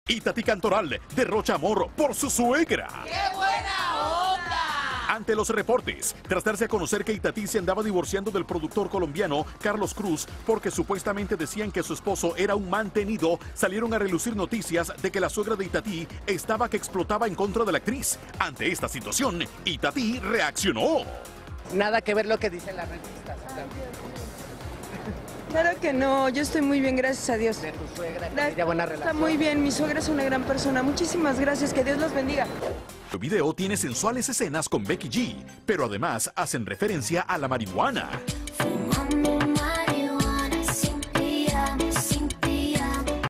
Itatí Cantoral derrocha amor por su suegra. ¡Qué buena onda! Ante los reportes, tras darse a conocer que Itatí se andaba divorciando del productor colombiano Carlos Cruz porque supuestamente decían que su esposo era un mantenido, salieron a relucir noticias de que la suegra de Itatí estaba que explotaba en contra de la actriz. Ante esta situación, Itatí reaccionó. Nada que ver lo que dicen las revistas. Claro que no, yo estoy muy bien, gracias a Dios. De tu suegra, ya buena relación. Está muy bien, mi suegra es una gran persona. Muchísimas gracias, que Dios los bendiga. El video tiene sensuales escenas con Becky G, pero además hacen referencia a la marihuana.